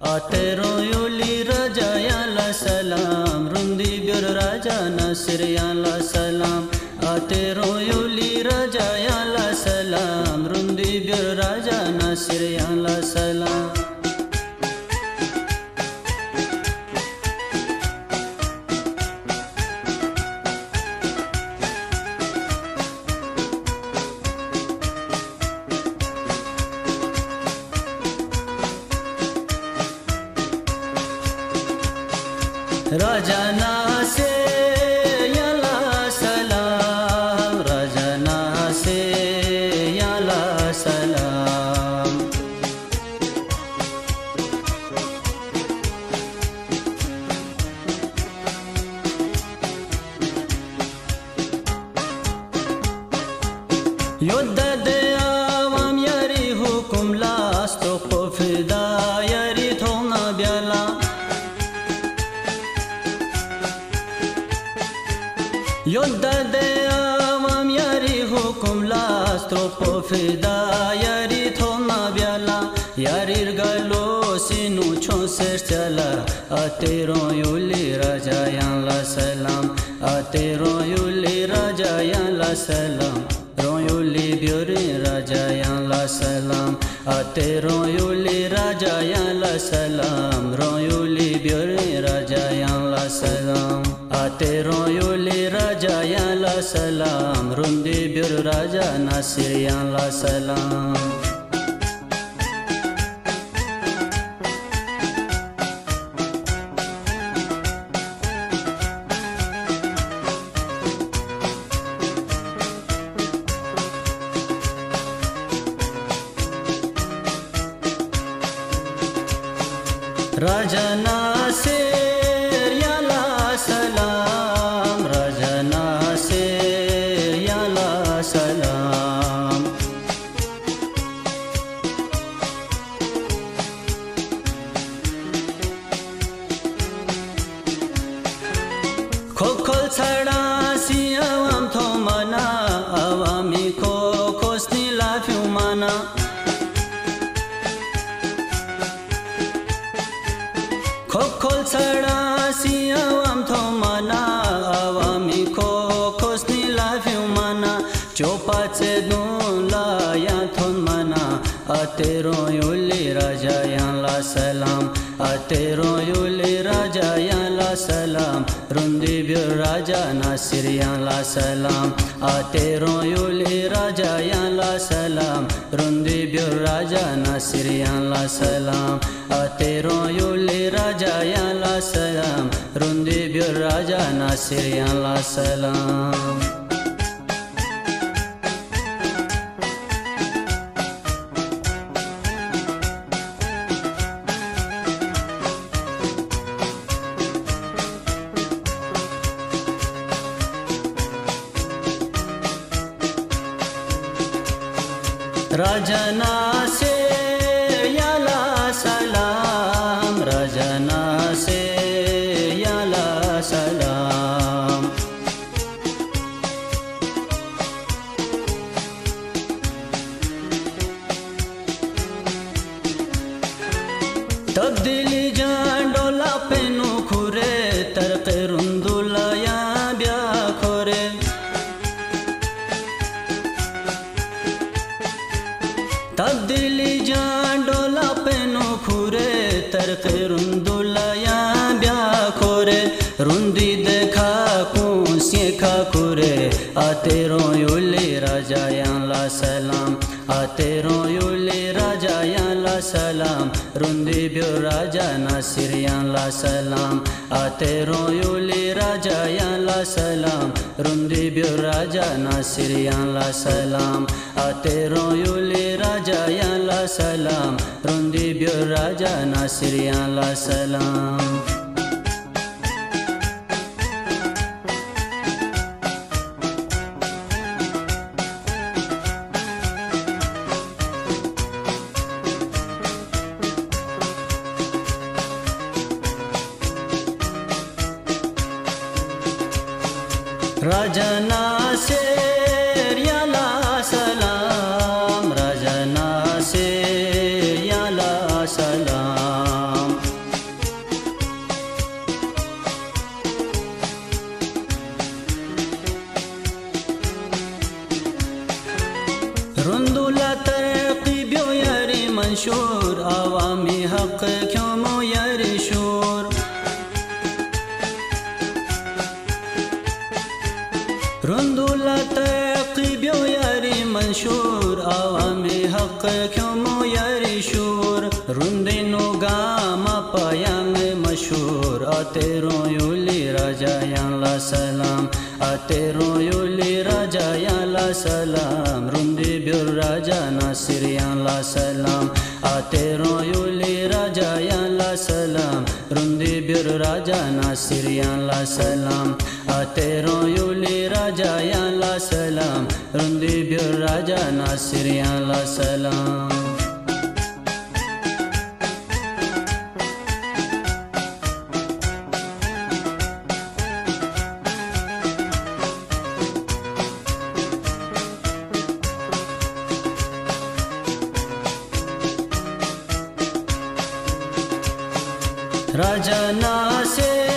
Atero yuli raja ya la salam, rundi bir raja nasir ya la salam. Atero yuli raja ya la salam, rundi bir raja nasir ya la salam. Raja Nasir ya la salam, Raja Nasir ya la salam. Yodda de avam yari hukum las to fida yari thona byala. Yodda de avam yari hukum las tropo fida yari thona byala. Yarir galo sinu chonser chala. Atero yuli raja yan la salam, Atero yuli raja yan la salam. Ron yuli byori raja yan la salam, Atero yuli raja yan la salam. Ron yuli byori raja yan la salam. Atero yuli raja ya la salam, rundi bir raja nasir ya la salam. Raja Nasir ya la salam, Raja Nasir ya la salam. Kokol chada si awam thomana, awami ko khosni la fiumana. Kokol chada si awam thomana, awami ko khosni la fiumana. Chopa che dun la ya thomana. Atero yuli raja ya la salam, Atero yuli raja ya la salam. Rundi bir raja nasir ya la salam, Atero yuli raja ya la salam. Rundi bir raja nasir ya la salam, Atero yuli raja ya la salam. Rundi bir raja nasir ya la salam. Raja Nasir ya la salam, Raja Nasir ya la salam. Tabdili jaan dola penu khure, tarqe rundula ya bya khore. Tabdili jaan dola penu khure, tarqe rundula ya bya khore. Rundi dekha kun siekha khure, Atero yuli raja ya la salam, Atero yuli raja ya la salam. Rundi bir raja nasir ya la salam, Atero yuli raja ya la salam. Rundi bir raja nasir ya la salam, Atero yuli raja ya la salam. Rundi bir raja nasir ya la salam. Raja Nasir ya la salam, Raja Nasir ya la salam. منشور عوامی حق کمو یاری شور رندولا تقیب یاری منشور عوامی حق کمو یاری شور رندینو گاما پایام مشهور آتیرو یولی راجا یا سلام آتیرو یولی راجا یا سلام رندی بیور راجا ناصر یا سلام آتیرو یولی راجا یا سلام رندی بیور راجا ناصر یا سلام آتیرو یولی راجا یا سلام رندی بیور راجا ناصر یا سلام Raja Nasir